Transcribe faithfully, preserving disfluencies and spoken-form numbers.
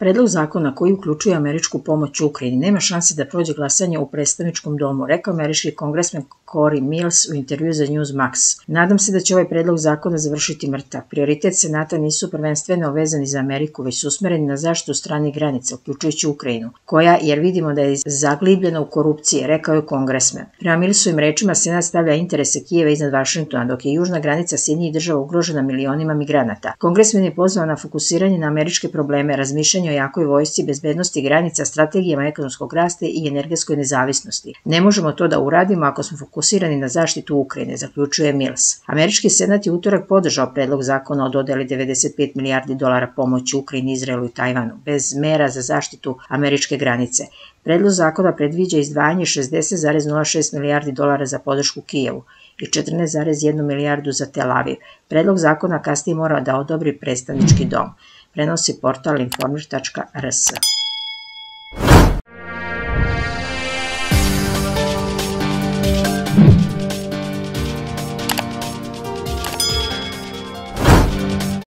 Predlog zakona koji uključuje američku pomoć Ukrajini nema šanse da prođe glasanje u predstavničkom domu, rekao američki kongresmen Cory Mills u intervju za Newsmax. Nadam se da će ovaj predlog zakona završiti mrtav. Prioritet Senata nisu prvenstveno vezani za Ameriku, već su usmereni na zaštitu stranih granica, uključujući Ukrajinu, koja, jer vidimo da je zaglibljena u korupcije, rekao je kongresmen. Prema Millsovim rečima, Senat stavlja interese Kijeva iznad Vašingtona, dok je južna granica Sjedinjenih Država ugrožena milionima migranata. Kongresmen je pozvao na fokusiranje na američke probleme, razmišljanje o jakoj vojsci, bezbednosti granica, strategijama ekonomskog rasta i energetskoj nezavisnosti. Ne možemo to da uradimo ako smo fokusirani na zaštitu Ukrajine, zaključuje Mills. Američki senat je utorak podržao predlog zakona o dodeli devedeset pet milijardi dolara pomoći Ukrajini, Izraelu i Tajvanu, bez mera za zaštitu američke granice. Predlog zakona predviđa izdvajanje šezdeset zarez nula šest milijardi dolara za podršku Kijevu i četrnaest zarez jednu milijardu za Tel Aviv. Predlog zakona kasnije mora da odobri predstavnički dom. Prenosi portal informer tačka r s.